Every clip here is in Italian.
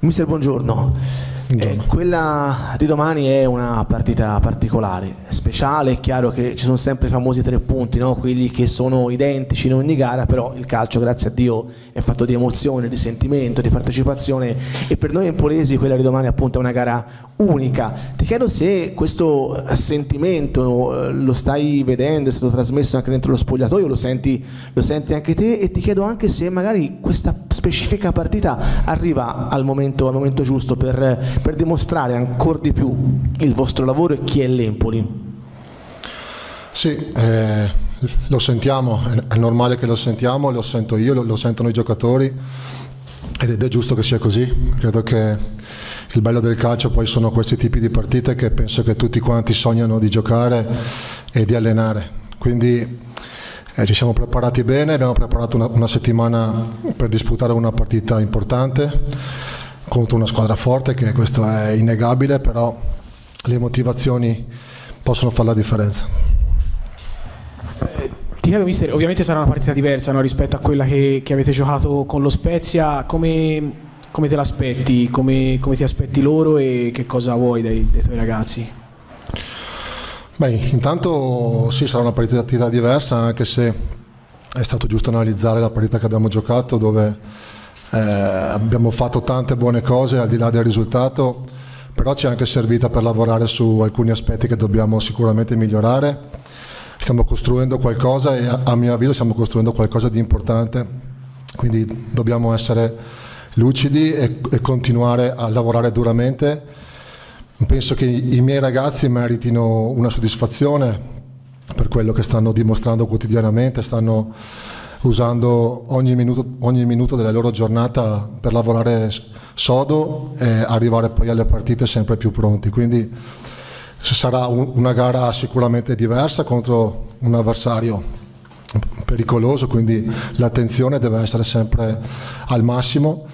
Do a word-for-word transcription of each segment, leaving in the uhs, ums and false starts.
Mister, buongiorno. Eh, quella di domani è una partita particolare, speciale. È chiaro che ci sono sempre i famosi tre punti, no? Quelli che sono identici in ogni gara, però il calcio, grazie a Dio, è fatto di emozione, di sentimento, di partecipazione, e per noi empolesi quella di domani appunto è una gara unica. Ti chiedo se questo sentimento lo stai vedendo, è stato trasmesso anche dentro lo spogliatoio, lo senti, lo senti anche te, e ti chiedo anche se magari questa specifica partita arriva al momento, al momento giusto per per dimostrare ancora di più il vostro lavoro e chi è l'Empoli. Sì, eh, lo sentiamo, è normale che lo sentiamo, lo sento io, lo, lo sentono i giocatori, ed è giusto che sia così. Credo che il bello del calcio poi sono questi tipi di partite che penso che tutti quanti sognano di giocare e di allenare. Quindi eh, ci siamo preparati bene, abbiamo preparato una, una settimana per disputare una partita importante contro una squadra forte, che questo è innegabile, però le motivazioni possono fare la differenza. Eh, ti chiedo, mister, ovviamente sarà una partita diversa, no, rispetto a quella che, che avete giocato con lo Spezia. Come, come te l'aspetti? Come, come ti aspetti loro e che cosa vuoi dai, dai tuoi ragazzi? Beh, intanto sì, sarà una partita diversa, anche se è stato giusto analizzare la partita che abbiamo giocato, dove Eh, abbiamo fatto tante buone cose al di là del risultato, però ci è anche servita per lavorare su alcuni aspetti che dobbiamo sicuramente migliorare. Stiamo costruendo qualcosa e a, a mio avviso stiamo costruendo qualcosa di importante, quindi dobbiamo essere lucidi e, e continuare a lavorare duramente. Penso che i, i miei ragazzi meritino una soddisfazione per quello che stanno dimostrando quotidianamente, stanno usando ogni minuto, ogni minuto della loro giornata per lavorare sodo e arrivare poi alle partite sempre più pronti. Quindi sarà un, una gara sicuramente diversa contro un avversario pericoloso, quindi l'attenzione deve essere sempre al massimo,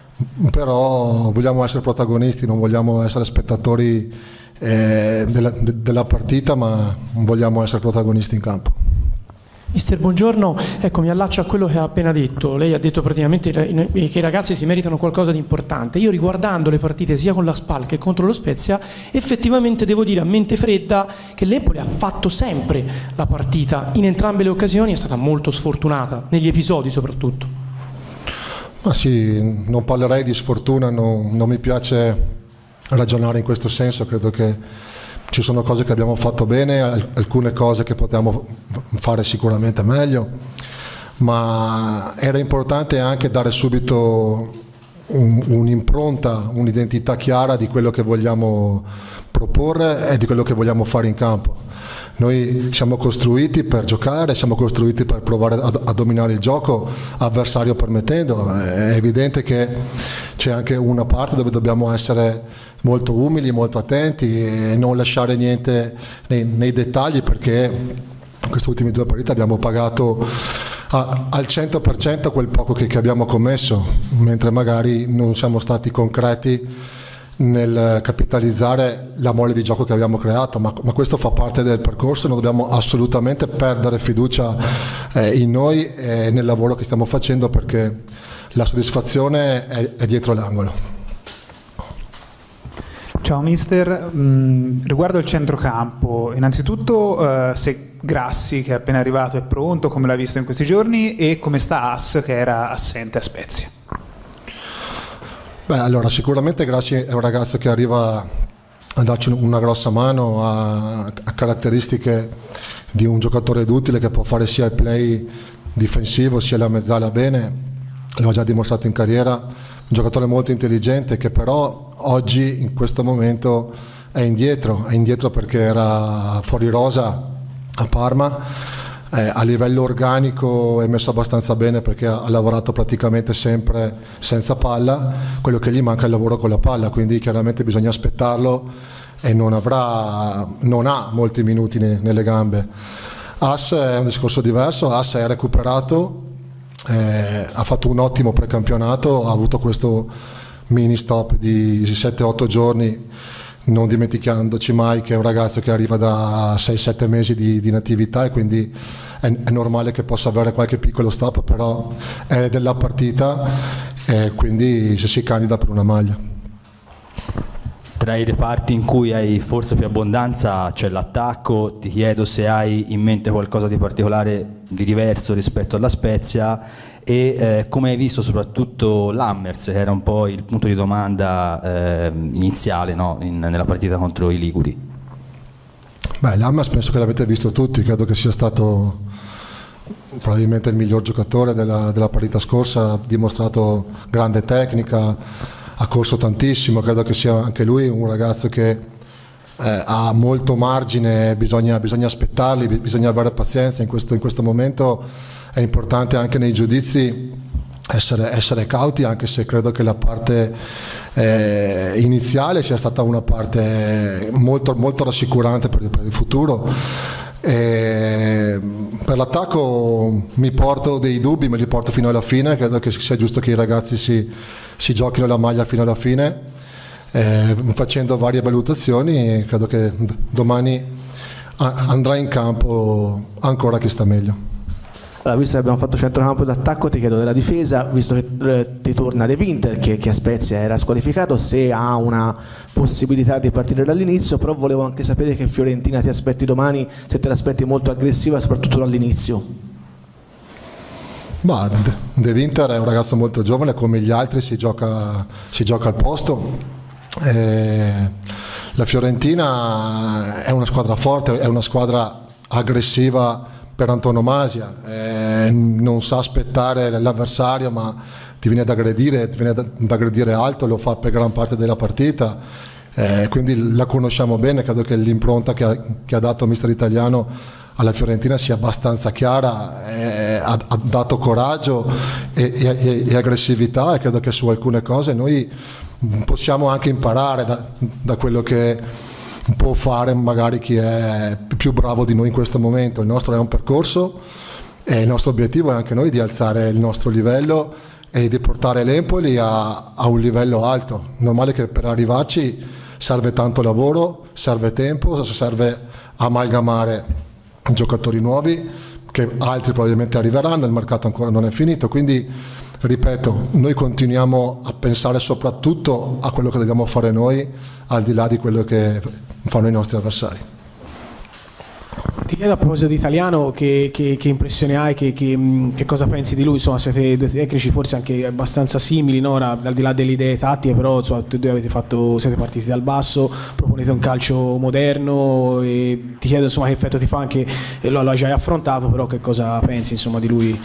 però vogliamo essere protagonisti, non vogliamo essere spettatori eh, della, de, della partita, ma vogliamo essere protagonisti in campo. Mister, buongiorno. Ecco, mi allaccio a quello che ha appena detto. Lei ha detto praticamente che i ragazzi si meritano qualcosa di importante. Io, riguardando le partite sia con la Spal che contro lo Spezia, effettivamente devo dire a mente fredda che l'Empoli ha fatto sempre la partita in entrambe le occasioni, è stata molto sfortunata, negli episodi soprattutto. Ma sì, non parlerei di sfortuna, non, non mi piace ragionare in questo senso. Credo che ci sono cose che abbiamo fatto bene, alcune cose che potevamo fare sicuramente meglio, ma era importante anche dare subito un, un'impronta, un'identità chiara di quello che vogliamo proporre e di quello che vogliamo fare in campo. Noi siamo costruiti per giocare, siamo costruiti per provare a, a dominare il gioco, avversario permettendo. È evidente che c'è anche una parte dove dobbiamo essere molto umili, molto attenti e non lasciare niente nei, nei dettagli, perché in queste ultime due partite abbiamo pagato a, al cento per cento quel poco che, che abbiamo commesso, mentre magari non siamo stati concreti nel capitalizzare la mole di gioco che abbiamo creato, ma, ma questo fa parte del percorso e non dobbiamo assolutamente perdere fiducia eh, in noi e nel lavoro che stiamo facendo, perché la soddisfazione è, è dietro l'angolo. Ciao mister, mm, riguardo il centrocampo, innanzitutto eh, se Grassi, che è appena arrivato, è pronto, come l'ha visto in questi giorni, e come sta As, che era assente a Spezia? Beh, allora sicuramente Grassi è un ragazzo che arriva a darci una grossa mano, ha, ha caratteristiche di un giocatore d'utile che può fare sia il play difensivo sia la mezzala bene, l'ho già dimostrato in carriera. Un giocatore molto intelligente che però oggi in questo momento è indietro, è indietro perché era fuori rosa a Parma, eh, a livello organico è messo abbastanza bene perché ha, ha lavorato praticamente sempre senza palla, quello che gli manca è il lavoro con la palla, quindi chiaramente bisogna aspettarlo e non avrà, non ha molti minuti ne, nelle gambe. As è un discorso diverso, As è recuperato. Eh, ha fatto un ottimo precampionato, ha avuto questo mini stop di sette otto giorni, non dimenticandoci mai che è un ragazzo che arriva da sei sette mesi di, di natività e quindi è, è normale che possa avere qualche piccolo stop, però è della partita e quindi si candida per una maglia. Tra i reparti in cui hai forse più abbondanza c'è l'attacco, ti chiedo se hai in mente qualcosa di particolare, di diverso rispetto alla Spezia, e eh, come hai visto soprattutto l'Hammers, che era un po' il punto di domanda eh, iniziale, no? In, nella partita contro i Liguri. Beh, l'Hammers penso che l'avete visto tutti, credo che sia stato probabilmente il miglior giocatore della, della partita scorsa, ha dimostrato grande tecnica, ha corso tantissimo, credo che sia anche lui un ragazzo che eh, ha molto margine, bisogna, bisogna aspettarli, bisogna avere pazienza, in questo, in questo momento è importante anche nei giudizi essere, essere cauti, anche se credo che la parte eh, iniziale sia stata una parte molto, molto rassicurante per, per il futuro. E per l'attacco mi porto dei dubbi, me li porto fino alla fine, credo che sia giusto che i ragazzi si, si giochino la maglia fino alla fine, eh, facendo varie valutazioni. Credo che domani andrà in campo ancora chi sta meglio. Allora, visto che abbiamo fatto centrocampo e d'attacco, ti chiedo della difesa, visto che eh, ti torna De Winter, che, che a Spezia era squalificato, se ha una possibilità di partire dall'inizio, però volevo anche sapere che Fiorentina ti aspetti domani, se te l'aspetti molto aggressiva, soprattutto dall'inizio. Bah, De Winter è un ragazzo molto giovane, come gli altri si gioca, si gioca al posto. E la Fiorentina è una squadra forte, è una squadra aggressiva per antonomasia, eh, non sa aspettare l'avversario, ma ti viene ad aggredire, ti viene ad aggredire alto, lo fa per gran parte della partita, eh, quindi la conosciamo bene. Credo che l'impronta che ha, che ha dato mister Italiano alla Fiorentina sia abbastanza chiara, eh, ha, ha dato coraggio e, e, e aggressività, e credo che su alcune cose noi possiamo anche imparare da, da quello che può fare magari chi è più bravo di noi in questo momento. Il nostro è un percorso e il nostro obiettivo è anche noi di alzare il nostro livello e di portare l'Empoli a, a un livello alto. Normale che per arrivarci serve tanto lavoro, serve tempo, serve amalgamare giocatori nuovi, che altri probabilmente arriveranno, il mercato ancora non è finito, quindi ripeto, noi continuiamo a pensare soprattutto a quello che dobbiamo fare noi, al di là di quello che fanno i nostri avversari. Ti chiedo a proposito di Italiano che, che, che impressione hai, che, che, che cosa pensi di lui? Insomma, siete due tecnici forse anche abbastanza simili, no? Ora, al di là delle idee tattiche, però insomma, tutti e due avete fatto, siete partiti dal basso, proponete un calcio moderno, e ti chiedo insomma che effetto ti fa, anche lo, lo hai già affrontato, però che cosa pensi insomma di lui?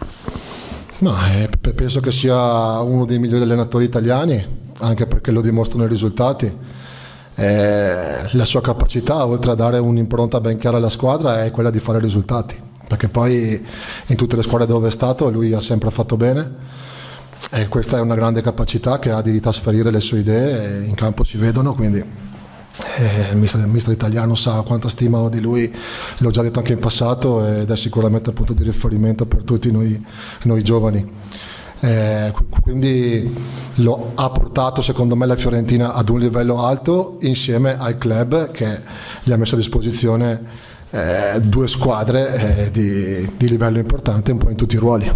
Ma, eh, penso che sia uno dei migliori allenatori italiani, anche perché lo dimostrano i risultati. Eh, la sua capacità, oltre a dare un'impronta ben chiara alla squadra, è quella di fare risultati, perché poi in tutte le squadre dove è stato lui ha sempre fatto bene, e questa è una grande capacità che ha di trasferire le sue idee, e in campo si vedono, quindi eh, il, mister, il mister Italiano sa quanta stima ho di lui, l'ho già detto anche in passato, ed è sicuramente un punto di riferimento per tutti noi, noi giovani. Eh, quindi lo ha portato secondo me la Fiorentina ad un livello alto, insieme al club che gli ha messo a disposizione eh, due squadre eh, di, di livello importante un po' in tutti i ruoli.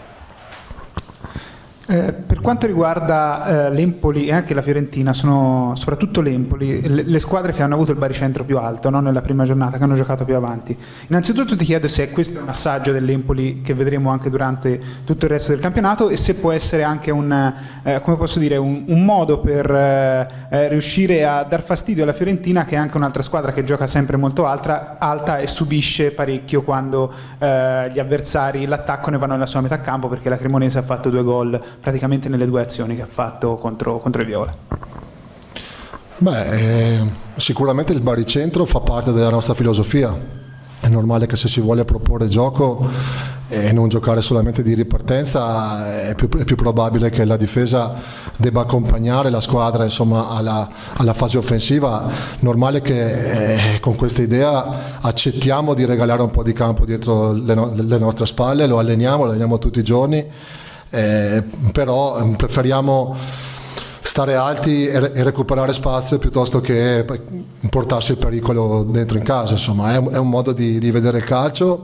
Eh, per quanto riguarda eh, l'Empoli e anche la Fiorentina, sono soprattutto l'Empoli le, le squadre che hanno avuto il baricentro più alto, no? Nella prima giornata, che hanno giocato più avanti. Innanzitutto ti chiedo se questo è un assaggio dell'Empoli che vedremo anche durante tutto il resto del campionato, e se può essere anche un, eh, come posso dire, un, un modo per eh, riuscire a dar fastidio alla Fiorentina, che è anche un'altra squadra che gioca sempre molto alta, alta e subisce parecchio quando eh, gli avversari l'attaccano e vanno nella sua metà campo, perché la Cremonese ha fatto due gol praticamente nelle due azioni che ha fatto contro, contro i Viola. Beh, eh, sicuramente il baricentro fa parte della nostra filosofia. È normale che se si vuole proporre gioco e non giocare solamente di ripartenza, è più, è più probabile che la difesa debba accompagnare la squadra, insomma, alla, alla fase offensiva. Normale che eh, con questa idea accettiamo di regalare un po' di campo dietro le, no, le nostre spalle, lo alleniamo, lo alleniamo tutti i giorni. Eh, però preferiamo stare alti e, e recuperare spazio piuttosto che portarsi il pericolo dentro in casa. Insomma, è, è un modo di, di vedere il calcio,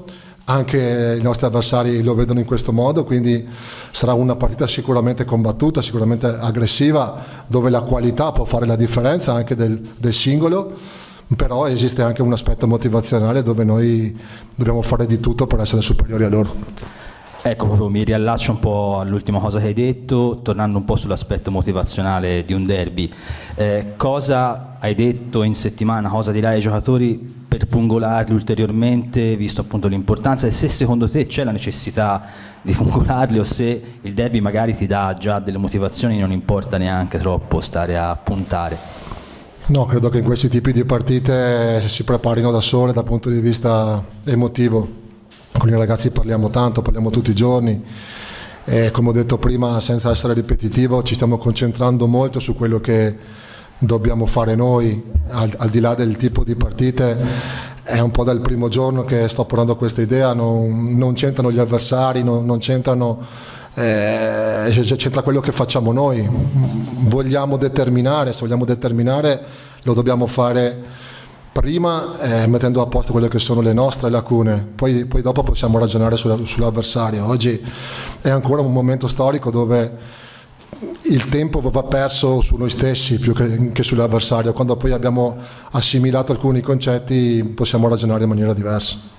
anche i nostri avversari lo vedono in questo modo, quindi sarà una partita sicuramente combattuta, sicuramente aggressiva, dove la qualità può fare la differenza anche del, del singolo, però esiste anche un aspetto motivazionale dove noi dobbiamo fare di tutto per essere superiori a loro. Ecco, proprio mi riallaccio un po' all'ultima cosa che hai detto, tornando un po' sull'aspetto motivazionale di un derby. Eh, cosa hai detto in settimana, cosa dirai ai giocatori per pungolarli ulteriormente, visto appunto l'importanza, e se secondo te c'è la necessità di pungolarli o se il derby magari ti dà già delle motivazioni, non importa neanche troppo stare a puntare? No, credo che in questi tipi di partite si preparino da sole dal punto di vista emotivo. Con i ragazzi parliamo tanto, parliamo tutti i giorni e, come ho detto prima, senza essere ripetitivo, ci stiamo concentrando molto su quello che dobbiamo fare noi, al, al di là del tipo di partite. È un po' dal primo giorno che sto portando questa idea, non, non c'entrano gli avversari, non, non c'entrano, eh, c'entra quello che facciamo noi. Vogliamo determinare, se vogliamo determinare lo dobbiamo fare prima, eh, mettendo a posto quelle che sono le nostre lacune, poi, poi dopo possiamo ragionare sulla, sull'avversario. Oggi è ancora un momento storico dove il tempo va perso su noi stessi più che, che sull'avversario. Quando poi abbiamo assimilato alcuni concetti possiamo ragionare in maniera diversa.